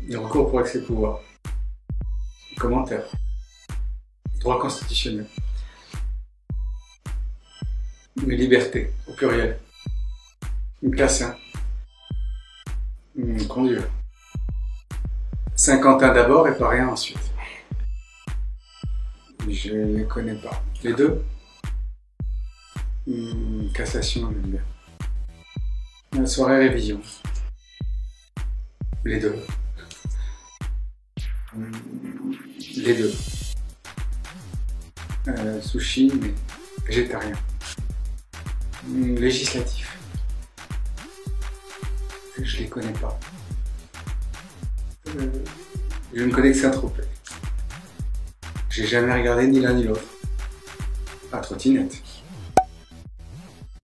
Le recours pour excès de pouvoir. Commentaire. Droit constitutionnel. Une liberté, au pluriel. Une classe 1. Conduire. Saint-Quentin d'abord et Paris ensuite. Je ne les connais pas. Les deux. Cassation, j'aime bien. La soirée révision. Les deux. Les deux. Sushi, mais végétarien. Législatif. Je les connais pas. Je ne connais que Saint-Tropez. J'ai jamais regardé ni l'un ni l'autre. Ah, trottinette.